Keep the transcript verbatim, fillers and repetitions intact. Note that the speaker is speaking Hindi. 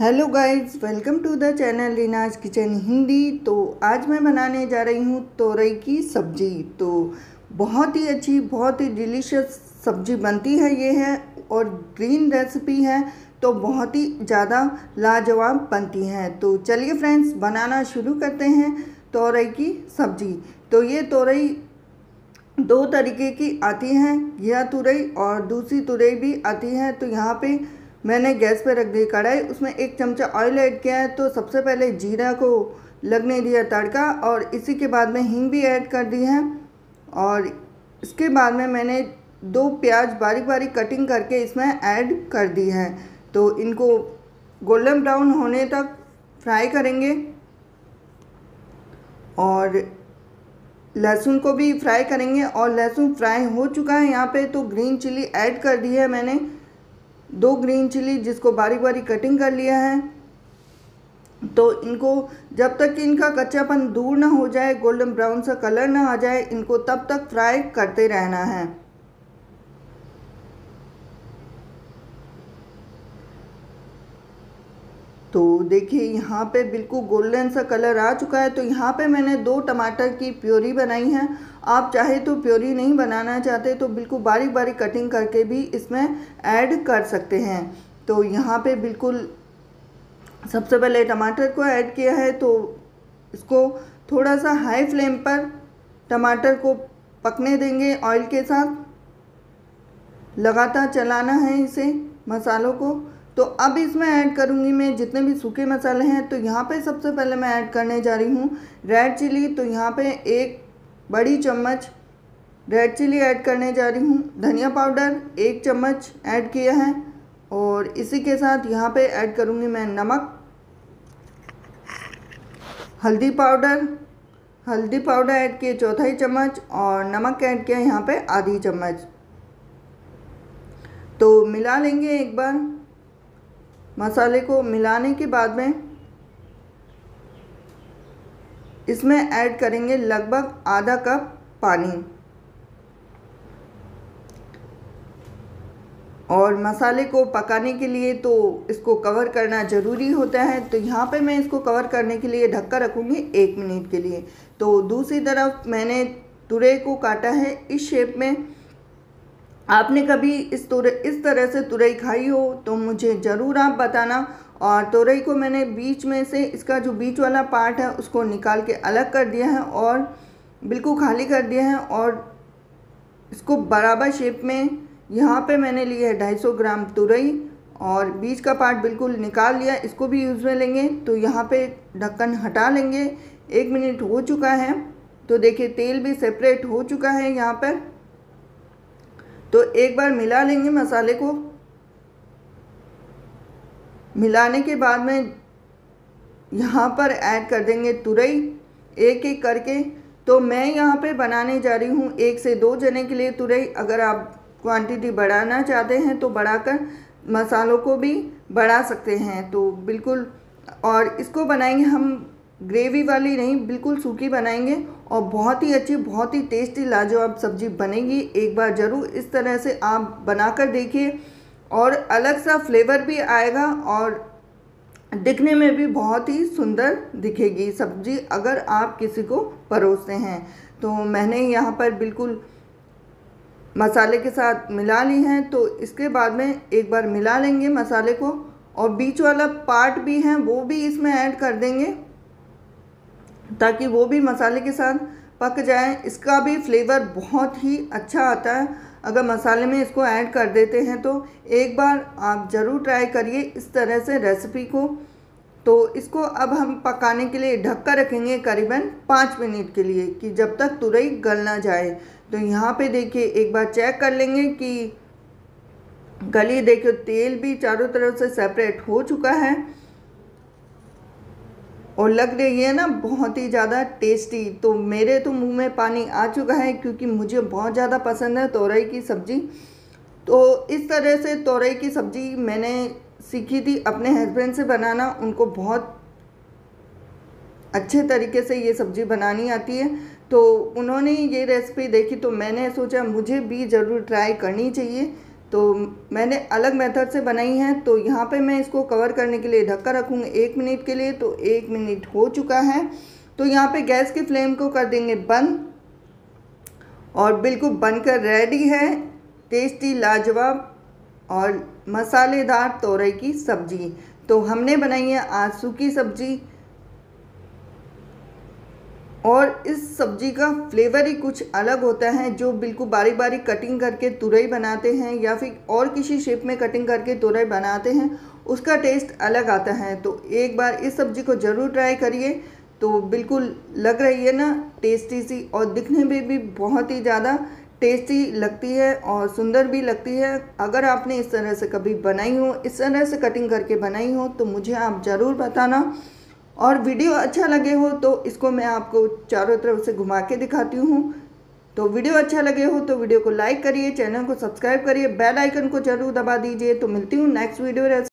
Hello guys, welcome to the channel Reena's kitchen Hindi. तो आज मैं बनाने जा रही हूँ तोरई की सब्ज़ी। तो बहुत ही अच्छी, बहुत ही डिलीशियस सब्ज़ी बनती है ये है, और ग्रीन रेसिपी है तो बहुत ही ज़्यादा लाजवाब बनती है। तो चलिए फ्रेंड्स, बनाना शुरू करते हैं तोरई की सब्ज़ी। तो ये तोरई दो तरीके की आती हैं, यह तुरई और दूसरी तुरई भी आती है। तो यहाँ पे मैंने गैस पे रख दी कढ़ाई, उसमें एक चमचा ऑयल ऐड किया है। तो सबसे पहले जीरा को लगने दिया तड़का, और इसी के बाद में हींग भी ऐड कर दी है। और इसके बाद में मैंने दो प्याज बारीक बारीक कटिंग करके इसमें ऐड कर दी है। तो इनको गोल्डन ब्राउन होने तक फ्राई करेंगे, और लहसुन को भी फ्राई करेंगे। और लहसुन फ्राई हो चुका है यहाँ पे, तो ग्रीन चिली ऐड कर दी है मैंने, दो ग्रीन चिली जिसको बारीक बारीक कटिंग कर लिया है। तो इनको जब तक कि इनका कच्चापन दूर ना हो जाए, गोल्डन ब्राउन सा कलर ना आ जाए, इनको तब तक फ्राई करते रहना है। तो देखिए यहाँ पे बिल्कुल गोल्डन सा कलर आ चुका है। तो यहाँ पे मैंने दो टमाटर की प्योरी बनाई है। आप चाहे तो प्योरी नहीं बनाना चाहते तो बिल्कुल बारीक बारीक कटिंग करके भी इसमें ऐड कर सकते हैं। तो यहाँ पे बिल्कुल सबसे पहले टमाटर को ऐड किया है। तो इसको थोड़ा सा हाई फ्लेम पर टमाटर को पकने देंगे ऑयल के साथ, लगातार चलाना है इसे मसालों को। तो अब इसमें ऐड करूँगी मैं जितने भी सूखे मसाले हैं। तो यहाँ पे सबसे पहले मैं ऐड करने जा रही हूँ रेड चिली। तो यहाँ पे एक बड़ी चम्मच रेड चिली ऐड करने जा रही हूँ। धनिया पाउडर एक चम्मच ऐड किया है, और इसी के साथ यहाँ पे ऐड करूँगी मैं नमक, हल्दी पाउडर हल्दी पाउडर ऐड किए चौथाई चम्मच, और नमक ऐड किया यहाँ पे आधी चम्मच। तो मिला लेंगे एक बार मसाले को। मिलाने के बाद में इसमें ऐड करेंगे लगभग आधा कप पानी, और मसाले को पकाने के लिए तो इसको कवर करना ज़रूरी होता है। तो यहाँ पे मैं इसको कवर करने के लिए ढक कर रखूँगी एक मिनट के लिए। तो दूसरी तरफ मैंने तुरई को काटा है इस शेप में। आपने कभी इस तुरई इस तरह से तुरई खाई हो तो मुझे ज़रूर आप बताना। और तुरई को मैंने बीच में से, इसका जो बीच वाला पार्ट है उसको निकाल के अलग कर दिया है, और बिल्कुल खाली कर दिया है। और इसको बराबर शेप में यहाँ पे मैंने लिया है ढाई सौ ग्राम तुरई, और बीच का पार्ट बिल्कुल निकाल लिया, इसको भी यूज़ में लेंगे। तो यहाँ पे ढक्कन हटा लेंगे। एक मिनट हो चुका है। तो देखिए तेल भी सेपरेट हो चुका है यहाँ पर। तो एक बार मिला लेंगे मसाले को। मिलाने के बाद में यहाँ पर ऐड कर देंगे तुरई एक एक करके। तो मैं यहाँ पे बनाने जा रही हूँ एक से दो जने के लिए तुरई। अगर आप क्वांटिटी बढ़ाना चाहते हैं तो बढ़ाकर मसालों को भी बढ़ा सकते हैं। तो बिल्कुल, और इसको बनाएंगे हम ग्रेवी वाली नहीं, बिल्कुल सूखी बनाएंगे, और बहुत ही अच्छी, बहुत ही टेस्टी लाजवाब सब्जी बनेगी। एक बार ज़रूर इस तरह से आप बनाकर देखिए, और अलग सा फ्लेवर भी आएगा, और दिखने में भी बहुत ही सुंदर दिखेगी सब्जी अगर आप किसी को परोसते हैं। तो मैंने यहाँ पर बिल्कुल मसाले के साथ मिला ली हैं। तो इसके बाद में एक बार मिला लेंगे मसाले को, और बीच वाला पार्ट भी है वो भी इसमें ऐड कर देंगे ताकि वो भी मसाले के साथ पक जाए। इसका भी फ्लेवर बहुत ही अच्छा आता है अगर मसाले में इसको ऐड कर देते हैं। तो एक बार आप ज़रूर ट्राई करिए इस तरह से रेसिपी को। तो इसको अब हम पकाने के लिए ढक कर रखेंगे करीबन पाँच मिनट के लिए, कि जब तक तुरई गल ना जाए। तो यहाँ पे देखिए एक बार चेक कर लेंगे कि गली। देखिए तेल भी चारों तरफ से सेपरेट हो चुका है, और लग रही है ना बहुत ही ज़्यादा टेस्टी। तो मेरे तो मुंह में पानी आ चुका है, क्योंकि मुझे बहुत ज़्यादा पसंद है तोरई की सब्ज़ी। तो इस तरह से तोरई की सब्ज़ी मैंने सीखी थी अपने हस्बैंड से बनाना। उनको बहुत अच्छे तरीके से ये सब्ज़ी बनानी आती है। तो उन्होंने ये रेसिपी देखी तो मैंने सोचा मुझे भी ज़रूर ट्राई करनी चाहिए। तो मैंने अलग मेथड से बनाई है। तो यहाँ पे मैं इसको कवर करने के लिए ढककर रखूँगी एक मिनट के लिए। तो एक मिनट हो चुका है। तो यहाँ पे गैस की फ्लेम को कर देंगे बंद और बिल्कुल बनकर रेडी है टेस्टी लाजवाब और मसालेदार तोरई की सब्जी। तो हमने बनाई है आज सूखी सब्जी और इस सब्जी का फ्लेवर ही कुछ अलग होता है। जो बिल्कुल बारीक बारीक कटिंग करके तुरई बनाते हैं या फिर और किसी शेप में कटिंग करके तुरई बनाते हैं, उसका टेस्ट अलग आता है। तो एक बार इस सब्जी को ज़रूर ट्राई करिए। तो बिल्कुल लग रही है ना टेस्टी सी, और दिखने में भी बहुत ही ज़्यादा टेस्टी लगती है और सुंदर भी लगती है। अगर आपने इस तरह से कभी बनाई हो, इस तरह से कटिंग करके बनाई हो, तो मुझे आप ज़रूर बताना। और वीडियो अच्छा लगे हो तो इसको मैं आपको चारों तरफ से घुमा के दिखाती हूँ। तो वीडियो अच्छा लगे हो तो वीडियो को लाइक करिए, चैनल को सब्सक्राइब करिए, बेल आइकन को जरूर दबा दीजिए। तो मिलती हूँ नेक्स्ट वीडियो।